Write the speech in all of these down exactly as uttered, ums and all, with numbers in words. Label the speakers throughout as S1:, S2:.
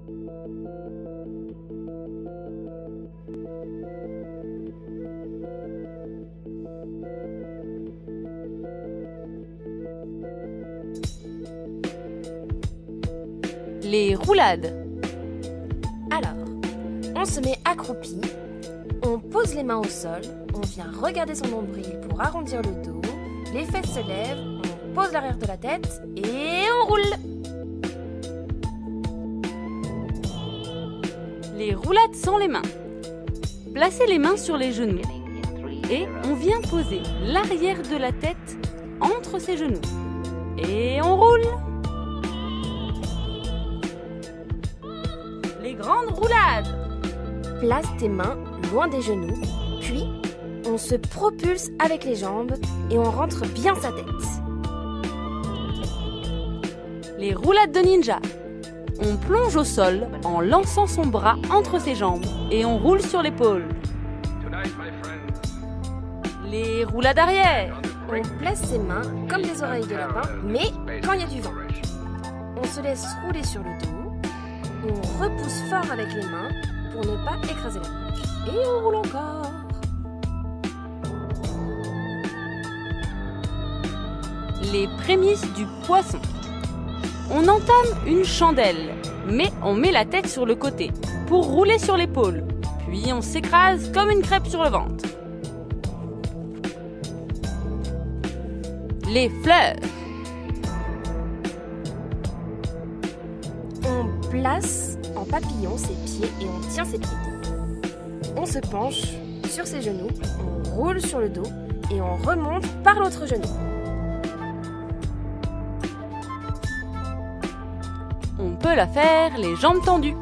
S1: Les roulades.
S2: Alors, on se met accroupi, on pose les mains au sol, on vient regarder son nombril pour arrondir le dos, les fesses se lèvent, on pose l'arrière de la tête et on roule.
S1: Les roulades sans les mains. Placez les mains sur les genoux et on vient poser l'arrière de la tête entre ses genoux. Et on roule. Les grandes roulades.
S2: Place tes mains loin des genoux, puis on se propulse avec les jambes et on rentre bien sa tête.
S1: Les roulades de ninja. On plonge au sol en lançant son bras entre ses jambes et on roule sur l'épaule. Les roulades arrière.
S2: On place ses mains comme des oreilles de lapin, mais quand il y a du vent. On se laisse rouler sur le dos, on repousse fort avec les mains pour ne pas écraser la nuque. Et on roule encore.
S1: Les prémices du poisson. On entame une chandelle, mais on met la tête sur le côté pour rouler sur l'épaule. Puis on s'écrase comme une crêpe sur le ventre. Les fleurs.
S2: On place en papillon ses pieds et on tient ses pieds. On se penche sur ses genoux, on roule sur le dos et on remonte par l'autre genou.
S1: On peut la faire les jambes tendues.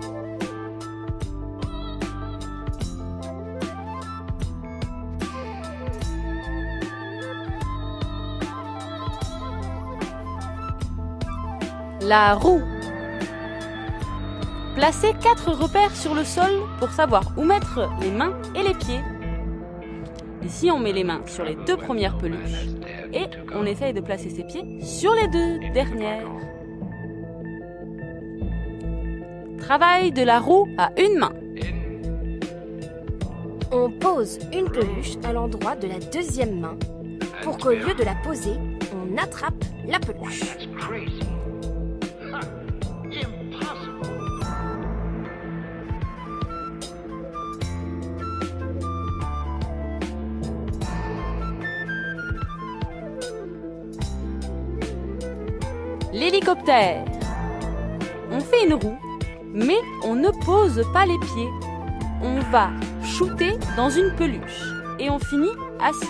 S1: La roue. Placez quatre repères sur le sol pour savoir où mettre les mains et les pieds. Ici, on met les mains sur les deux premières peluches et on essaye de placer ses pieds sur les deux dernières. Travail de la roue à une main.
S2: On pose une peluche à l'endroit de la deuxième main pour qu'au lieu de la poser, on attrape la peluche.
S1: L'hélicoptère. On fait une roue, mais on ne pose pas les pieds. On va shooter dans une peluche et on finit assis.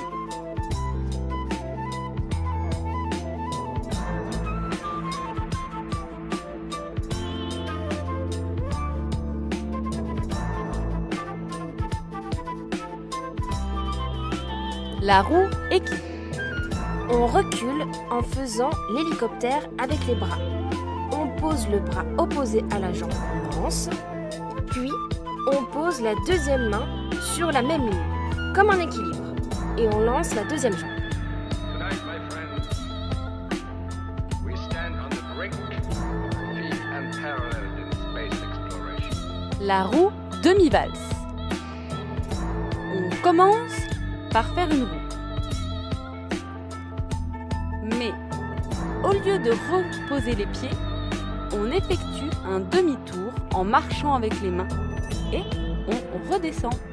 S1: La roue équipe.
S2: On recule en faisant l'hélicoptère avec les bras. On pose le bras opposé à la jambe, on lance, puis on pose la deuxième main sur la même ligne, comme un équilibre, et on lance la deuxième jambe.
S1: La roue demi-valse. On commence par faire une roue. Mais au lieu de reposer les pieds, on effectue un demi-tour en marchant avec les mains et on redescend.